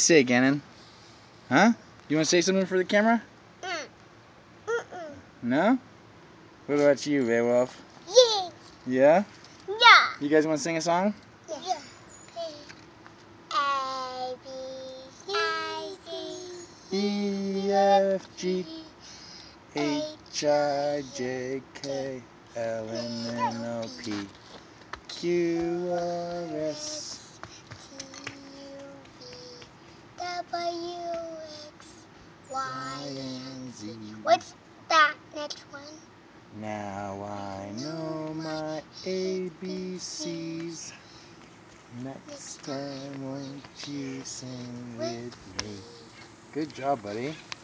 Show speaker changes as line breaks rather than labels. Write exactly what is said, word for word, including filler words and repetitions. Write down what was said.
Say, Gannon. Huh? You want to say something for the camera?
Mm. Mm-mm.
No? What about you, Beowulf?
Yeah.
Yeah?
Yeah.
You guys want to sing a song?
Yeah. Yeah. A, B, C,
E, F, G, H, I, J, K, L, M, N, O, P, Q, R, S,
T, U, V, W, X, Y, and Z. What's that next one?
Now I know my A B Cs. Next time won't you sing with me? Good job, buddy.